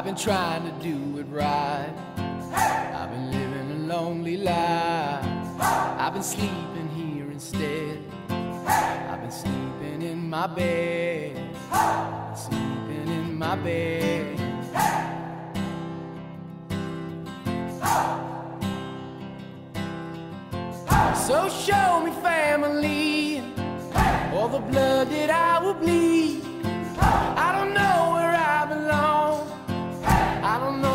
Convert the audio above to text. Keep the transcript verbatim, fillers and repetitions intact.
I've been trying to do it right. I've been living a lonely life. I've been sleeping here instead. I've been sleeping in my bed. Sleeping in my bed. So show me family, all the blood that I will bleed. I don't know where I belong. I don't know